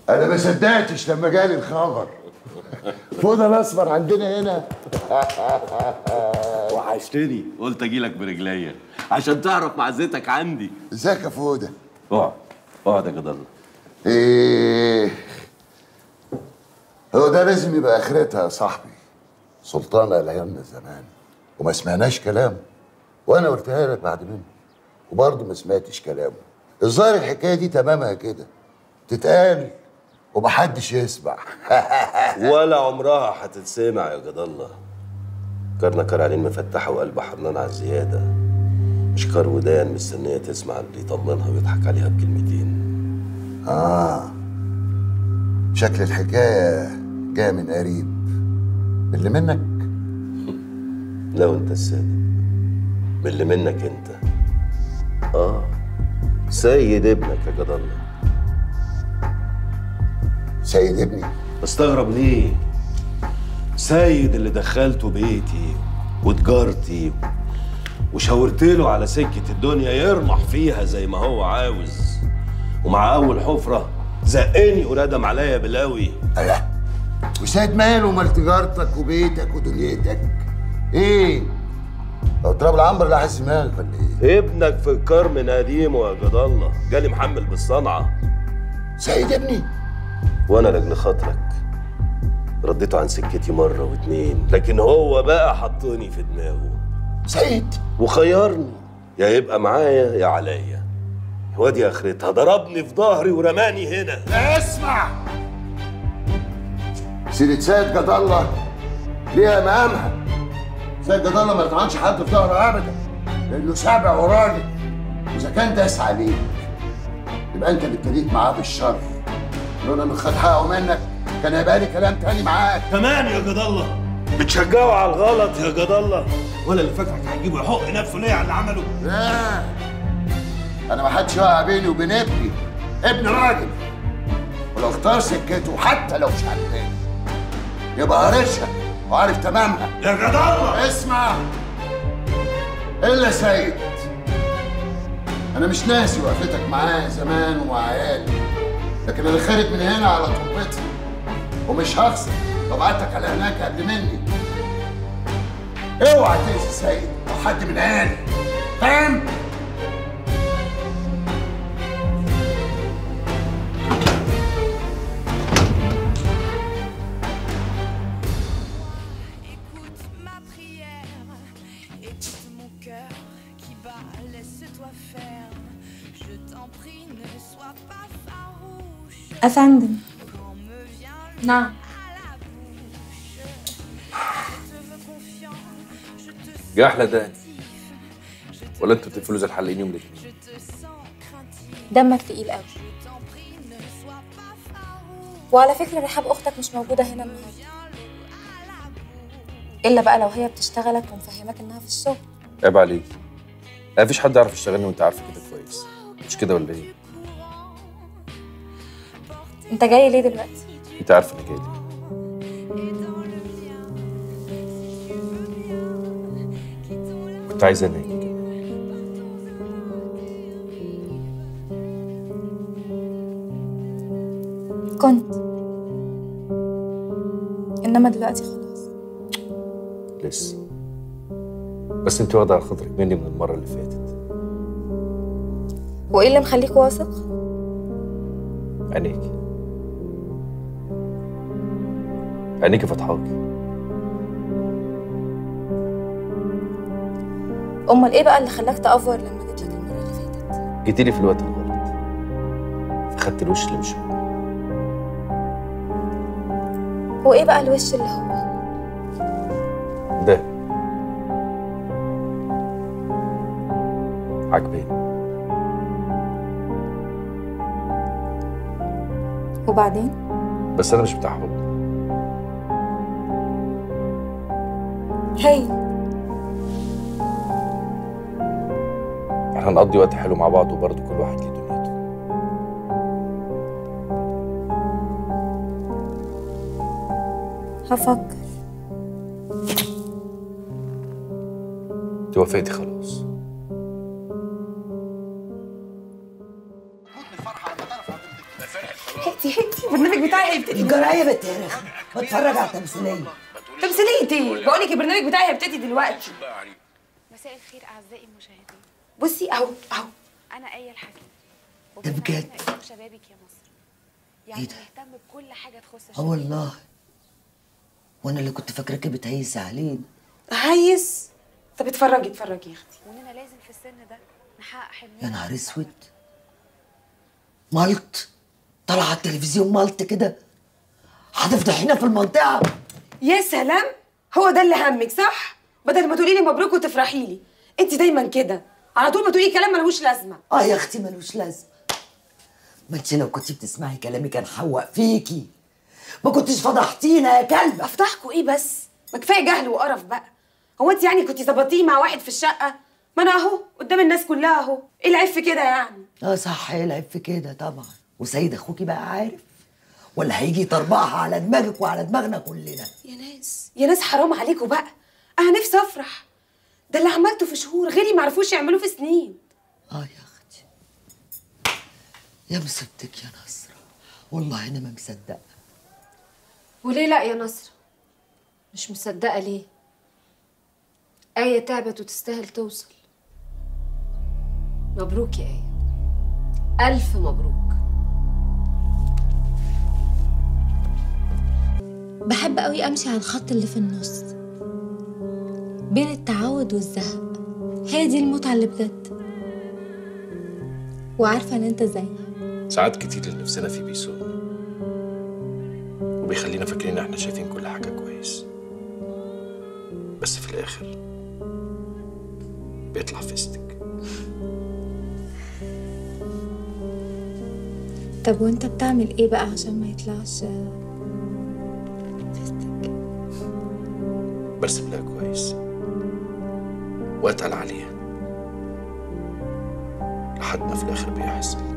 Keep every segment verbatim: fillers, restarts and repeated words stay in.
انا ما صدقتش لما جالي الخبر. فوضى الاسمر عندنا هنا. وحشتني، قلت اجيلك برجليا عشان تعرف معزتك عندي. ازيك يا فوضى؟ اقعد اقعد يا جد الله. ايه هو ده لازم يبقى اخرتها يا صاحبي. سلطانة الايامنا زمان وما سمعناش كلامه، وانا قلتها لك بعد منه وبرضه ما سمعتش كلامه. الظاهر الحكايه دي تمامها كده، تتقال ومحدش يسمع. ولا عمرها هتتسمع يا جد الله. كارنا كار عينين مفتحه وقلب حرنان على الزياده، مش كار ودان مستنيه تسمع اللي يطمنها ويضحك عليها بكلمتين. اه شكل الحكايه جايه من قريب، من اللي منك. لو انت الصادق، من اللي منك انت. اه سيد ابنك يا جد الله. سيد ابني؟ استغرب ليه؟ سيد اللي دخلته بيتي وتجارتي وشاورت له على سكة الدنيا يرمح فيها زي ما هو عاوز، ومع أول حفرة زقني وردم عليا بلاوي. ألا وسيد ماله ومال تجارتك وبيتك ودنيتك؟ إيه؟ لو تراب العنبر لا حاسس دماغك ولا إيه؟ ابنك في الكار من قديمه يا جد الله، جالي محمل بالصنعة. سيد ابني؟ وأنا لأجل خاطرك رديته عن سكتي مرة واتنين، لكن هو بقى حطني في دماغه. سيد؟ وخيرني، يا يبقى معايا يا عليا. وادي اخرتها، ضربني في ظهري ورماني هنا. لا اسمع، سيدة سيد جد الله ليها مقامها. سيد جد الله ما يطعنش حد في ظهره ابدا، لانه سابع وراجل. واذا كان داس عليك يبقى انت اللي ابتديت معاه بالشر. لولا انه خد حقه منك كان هيبقى لي كلام تاني معاك. كمان يا جد الله بتشجعه على الغلط يا جد الله، ولا اللي فاكرك هتجيبه يحق نفسه ليه على اللي عمله؟ لا انا ما حدش يقع بيني وبين ابني. ابن راجل، ولو اختار سكته حتى لو مش عارفين يبقى قارشها وعارف تمامها. يا جد الله اسمع، الا سيد انا مش ناسي وقفتك معاه زمان ومع عيالي، لكن انا خارج من هنا على طلبتي ومش هخسر لو بعتك على هناك قبل مني. اوعى تأذي سيد او حد من عيالي، فاهم؟ أفندم. نعم. جه أحلى دهن ولا انتوا بتقفلوا زي الحلاقين يوم الاثنين؟ دمك تقيل قوي. وعلى فكرة رحاب أختك مش موجودة هنا النهاردة، إلا بقى لو هي بتشتغلك ومفهمك إنها في الشغل. عيب عليك، مفيش حد يعرف يشتغلني وأنت عارفة كده كويس، مش كده ولا إيه؟ أنت جاي ليه دلوقتي؟ أنت عارفة إني جاي ليه. كنت عايزة أنام كده. كنت، إنما دلوقتي خلاص. لسه، بس أنت واخدة على خاطرك مني من المرة اللي فاتت. وإيه اللي مخليك واثق؟ عينيكي عينيكي فتحاكي. أمال إيه بقى اللي خلاك تأفور لما جيت لك المرة اللي فاتت؟ جيتيلي في الوقت الغلط، فخدت الوش اللي مش هو. هو إيه بقى الوش اللي هو؟ ده عجباني. وبعدين؟ بس أنا مش بتاع حب. هاي احنا هنقضي وقت حلو مع بعض، وبرضه كل واحد ليه دنيته. هفكر. انت وافقتي خلاص. هاتي هاتي البرنامج بتاعي هيبتدي. الجرايه بتهرخ، بتفرج على التمثيليه. تمثيليه ايه؟ بقول لك البرنامج بتاعي هيبتدي دلوقتي. مساء الخير اعزائي المشاهدين. بصي اهو اهو. انا آية الحكيم. ده بجد؟ شبابك يا مصر. يعني إيه ده؟ نهتم بكل حاجه تخص اه الشباب. والله، وانا اللي كنت فاكراكي بتهيسي علينا. هيس. طب اتفرجي اتفرجي يا اختي. واننا لازم في السن ده نحقق حلمنا. يا نهار اسود، مالت طالعه على التلفزيون مالت كده، هتفضحينا في المنطقه. يا سلام، هو ده اللي همك صح؟ بدل ما تقولي لي مبروك وتفرحي لي، انت دايما كده على طول بتقولي كلام ملوش لازمه. اه يا اختي ملوش لازمه. ما انت لو كنتي بتسمعي كلامي كان حوق فيكي، ما كنتش فضحتينا يا كلب. افتحكوا ايه بس؟ ما كفايه جهل وقرف بقى. هو انت يعني كنتي ظبطيه مع واحد في الشقه؟ ما انا اهو قدام الناس كلها اهو، ايه العيب في كده يعني؟ اه صح، ايه العيب في كده طبعا. وسيد اخوكي بقى عارف ولا هيجي يطربعها على دماغك وعلى دماغنا كلنا؟ يا ناس يا ناس حرام عليكم بقى، انا نفسي افرح. ده اللي عملته في شهور غيري ما عرفوش يعملوه في سنين. اه يا اختي، يا مصيبتك يا نصرة، والله انا ما مصدقه. وليه لا يا نصر؟ مش مصدقة ليه؟ آية تعبت وتستاهل توصل. مبروك يا آية، ألف مبروك. بحب قوي أمشي على الخط اللي في النص بين التعود والزهق، هي دي المتعة اللي بجد. وعارفة إن أنت زيي. ساعات كتير اللي نفسنا فيه بيسوقنا وبيخلينا فاكرين احنا شايفين كل حاجة كويس، بس في الآخر بيطلع فيستك. طب وأنت بتعمل إيه بقى عشان ما يطلعش فيستك؟ برسم لها كويس وأتقل عليها لحد ما في الآخر بيحصل.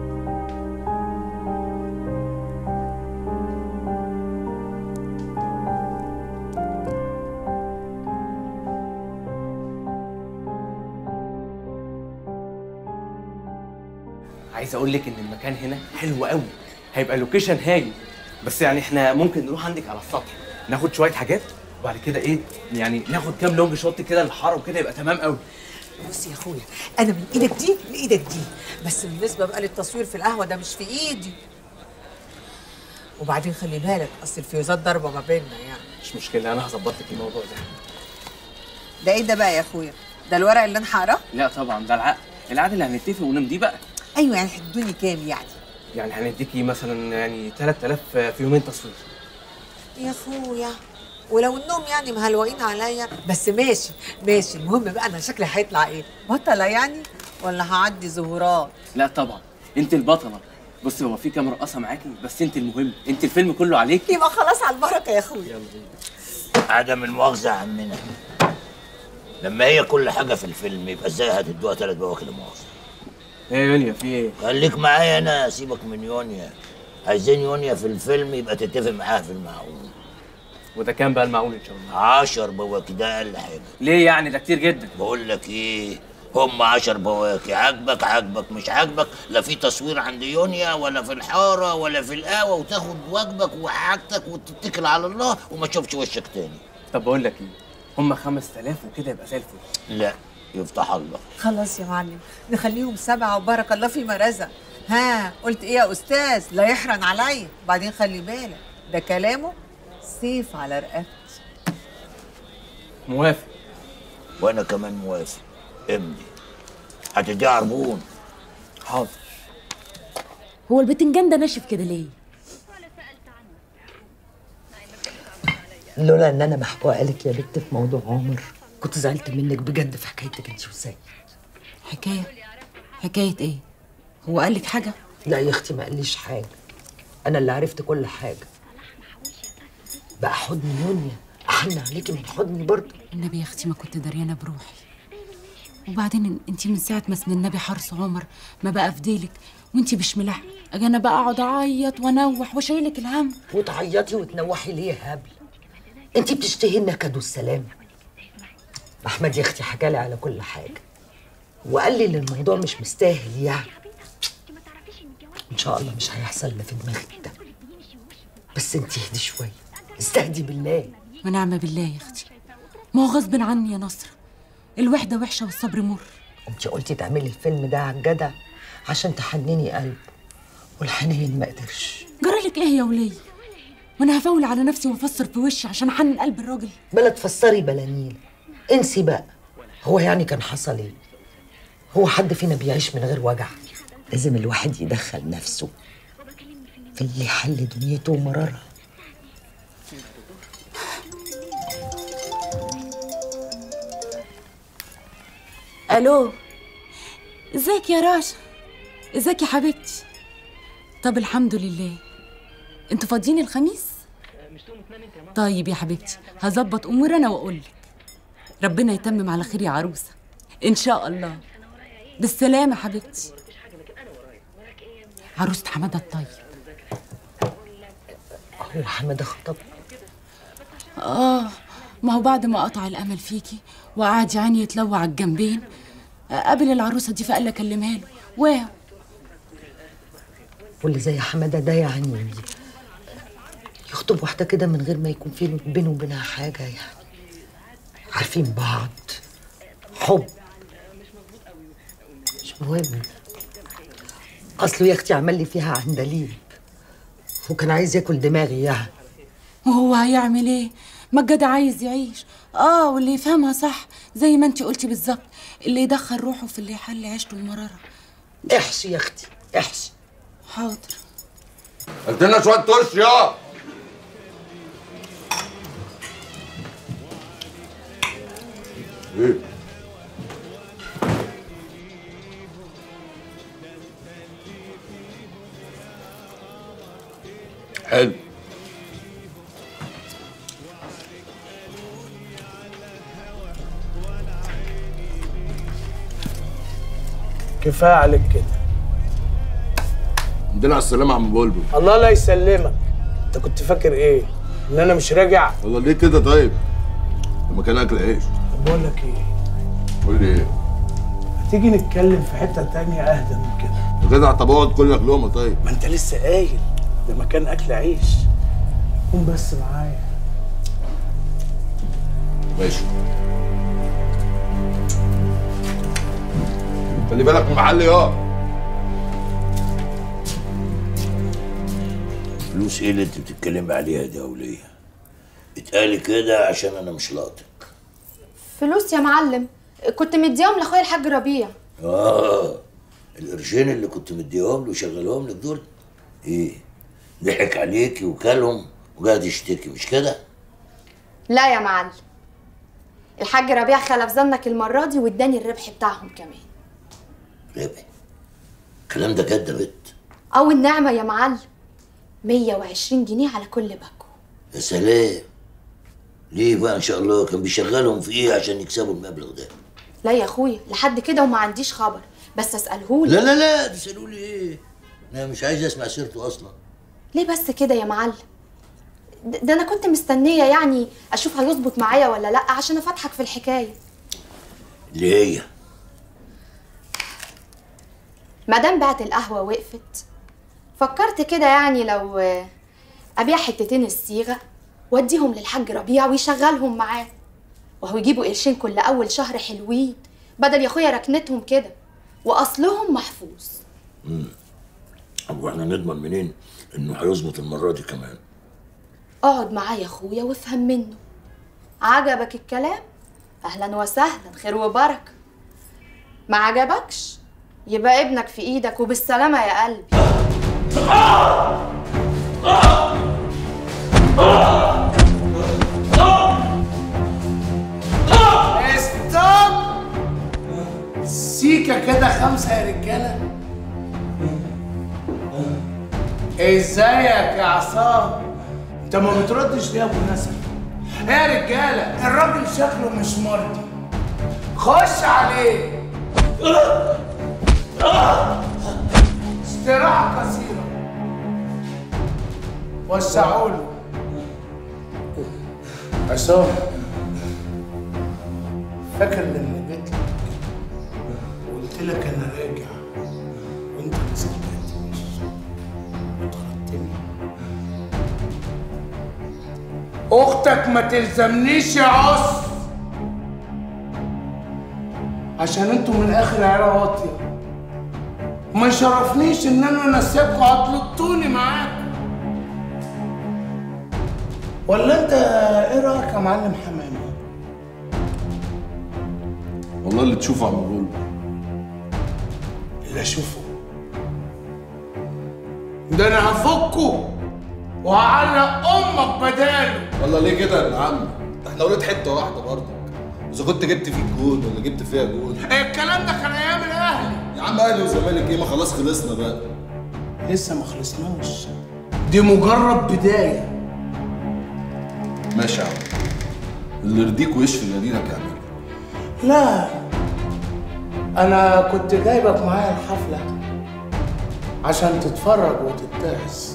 عايز اقول لك ان المكان هنا حلو قوي، هيبقى لوكيشن هايل. بس يعني احنا ممكن نروح عندك على السطح ناخد شويه حاجات وبعد كده ايه يعني ناخد كام لونج شوت كده للحاره وكده يبقى تمام قوي. بص يا اخويا، انا من ايدك دي لايدك دي، بس بالنسبه بقى للتصوير في القهوه ده مش في ايدي. وبعدين خلي بالك اصل الفيوزات ضاربه ما بيننا يعني. مش مشكله، انا هظبط لك الموضوع ده. ده ايه ده بقى يا اخويا؟ ده الورق اللي انا هقراه؟ لا طبعا ده العقد، العقد اللي هنتفق ونمضيه بقى. ايوه يعني هتدوني كام يعني؟ يعني هنديكي مثلا يعني ثلاثة آلاف في يومين تصوير. يا اخويا ولو انهم يعني مهلوقين عليا بس ماشي ماشي. المهم بقى انا شكلي هيطلع ايه؟ بطله يعني ولا هعدي ظهورات؟ لا طبعا انت البطله. بصي هو في كام رقاصه معاكي بس انت المهم، انت الفيلم كله عليك. يبقى خلاص على البركه يا اخويا. يلا بينا. عدم المؤاخذه يا عمنا، لما هي كل حاجه في الفيلم يبقى ازاي هتدوها ثلاث بواكي لمؤاخذه؟ ايه يا يونيا في ايه؟ خليك معايا انا، سيبك من يونيا. عايزين يونيا في الفيلم يبقى تتفق معاها في المعقول. وده كام بقى المعقول ان شاء الله؟ عشر بواكي، ده اقل حاجه. ليه يعني؟ ده كتير جدا. بقول لك ايه، هم عشر بواكي، عاجبك عاجبك مش عاجبك، لا في تصوير عند يونيا ولا في الحاره ولا في القهوه، وتاخد واجبك وحاجتك وتتكل على الله وما تشوفش وشك تاني. طب بقول لك ايه، هم خمس آلاف وكده يبقى زي الفل. لا يفتح الله. خلاص يا معلم نخليهم سبعه وبارك الله فيما رزق. ها قلت ايه يا استاذ؟ لا يحرن عليا. وبعدين خلي بالك ده كلامه سيف على رقبتي. موافق. وانا كمان موافق. امضي. هتديها عربون. حاضر. هو البتنجان ده ناشف كده ليه؟ لولا ان انا محبوقه لك يا بنت في موضوع عمر كنت زعلت منك بجد في حكايتك انت وسيد. حكايه؟ حكايه ايه؟ هو قال لك حاجه؟ لا يا اختي ما قاليش حاجه، انا اللي عرفت كل حاجه. بقى حضن يونيا احن عليكي من حضني برضه. النبي يا اختي ما كنت دريانه بروحي. وبعدين انت من ساعه ما اسم النبي حرص عمر ما بقى في ديلك وانت مش ملاحقه، اجي انا بقى اقعد اعيط وانوح وشايلك الهم. وتعيطي وتنوحي ليه يا هبل؟ انت بتشتهي النكد والسلام. احمد يا اختي حكالي على كل حاجه وقال لي ان الموضوع مش مستاهل يعني. ان شاء الله مش هيحصل اللي في دماغك ده. بس انت اهدي شويه، استهدي بالله. ونعم بالله يا اختي، ما هو غصب عني يا نصر، الوحده وحشه والصبر مر. انت قلتي تعملي الفيلم ده على الجدع عشان تحنني قلبه، والحنين ما قدرش. جرالك ايه يا وليه؟ وانا هفول على نفسي وافسر في وشي عشان احنن قلب الراجل؟ بلا تفسري بلا نيل، انسي بقى. هو يعني كان حصل ايه؟ هو حد فينا بيعيش من غير وجع؟ لازم الواحد يدخل نفسه في اللي يحل دنيته ومرارها. الو، ازيك يا راشا؟ ازيك يا حبيبتي؟ طب الحمد لله. انتوا فاضيين الخميس؟ طيب يا حبيبتي، هظبط امور انا واقول لك. ربنا يتمم على خير يا عروسه ان شاء الله. بالسلامه حبيبتي. عروسه حماده الطيب. هو حماده خطب؟ اه، ما هو بعد ما قطع الامل فيكي وقعد يعني يتلوع على الجنبين، قابل العروسه دي فقال لي اكلمها له. واو، واللي زي حماده ده يعني يخطب واحده كده من غير ما يكون في بينه وبينها حاجه، يعني عارفين بعض، حب، مش مهم. اصله يا اختي عمل لي فيها عندليب وكان عايز ياكل دماغي يعني. وهو هيعمل ايه؟ ما الجدع عايز يعيش. اه، واللي يفهمها صح زي ما انتي قلتي بالظبط، اللي يدخل روحه في اللي يحل عيشته المراره. احشي يا اختي احشي. حاضر. قلت لنا شويه طرش يا ايه؟ حلو. كفايه عليك كده. الحمد لله على السلامة يا عم بلبل. الله لا يسلمك. انت كنت فاكر ايه؟ ان انا مش راجع؟ والله ليه كده طيب؟ لما كان اكل عيش. طب بقول لك ايه؟ قول لي ايه؟ هتيجي نتكلم في حته تانية اهدى من كده. يا جدع طب اقعد كل لك لقمه طيب. ما انت لسه قايل ده مكان اكل عيش. قوم بس معايا. ماشي. خلي بالك من المحل يا فلوس ايه اللي انت بتتكلمي عليها دي يا وليه؟ اتقالي كده عشان انا مش لاطق. فلوس يا معلم، كنت مديهم لاخويا الحاج ربيع. اه، القرشين اللي كنت مديهم له وشغلهم لك دول ايه؟ ضحك عليكي وكلهم وقاعد يشتكي مش كده؟ لا يا معلم، الحاج ربيع خلف ظنك المره دي واداني الربح بتاعهم كمان. ربح؟ الكلام ده جد يا بت؟ او النعمه يا معلم، مية وعشرين جنيه على كل باكو. يا سلام. ليه بقى ان شاء الله؟ كان بيشغلهم في ايه عشان يكسبوا المبلغ ده؟ لا يا اخويا لحد كده وما عنديش خبر، بس اسالهولي. لا لا لا تسالولي ايه؟ انا مش عايز اسمع سيرته اصلا. ليه بس كده يا معلم؟ ده انا كنت مستنيه يعني اشوف هيظبط معايا ولا لا عشان افتحك في الحكايه. اللي هي مادام بعت القهوه وقفت، فكرت كده يعني لو ابيع حتتين الصيغه واديهم للحاج ربيع ويشغلهم معاه، وهو يجيبوا قرشين كل اول شهر حلوين بدل يا اخويا ركنتهم كده، واصلهم محفوظ. امم طب واحنا نضمن منين انه هيظبط المره دي كمان؟ اقعد معاه يا اخويا وافهم منه. عجبك الكلام؟ اهلا وسهلا، خير وبركه. ما عجبكش يبقى ابنك في ايدك وبالسلامه يا قلبي. ستوب. سيكا كده خمسه يا رجاله. ازيك يا عصام؟ انت ما بتردش ليه يا ابو نسر؟ ايه يا رجاله؟ الراجل شكله مش مرضي. خش عليه. استراحه قصيره. وسعوا له. عصام، فاكر لما جيت لك وقلت لك انا راجع وانت ما صدقتنيش؟ اختك ما تلزمنيش يا عص، عشان انتوا من اخر عيله واطيه. ما يشرفنيش ان انا نسيبكوا هتلطوني معاكم. ولا انت ايه رايك يا معلم حمامه؟ والله اللي تشوفه عم بقول. اللي اشوفه ده انا هفكه وهعلق امك بداله. والله ليه كده يا ابن عم؟ احنا ولاد حته واحده برضك. اذا كنت جبت فيك جول ولا جبت فيها جول. الكلام ده كان ايام الاهلي يا عم. اهلي وزمالك ايه؟ ما خلاص خلصنا بقى. لسه ما خلصناش، دي مجرد بدايه. ماشي يا عم، اللي يرضيك ويشفي اللي يدينك اعمله. لا انا كنت جايبك معايا الحفله عشان تتفرج وتتعظ.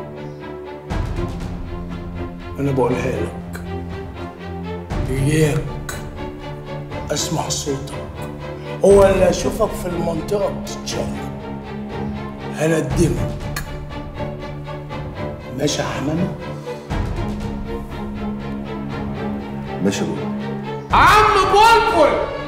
انا بقولها لك، اياك اسمع صوتك هو اللي اشوفك في المنطقه بتتشقلب هندمك. ماشي يا حمامه؟ ماشي يا بابا. عم بلبل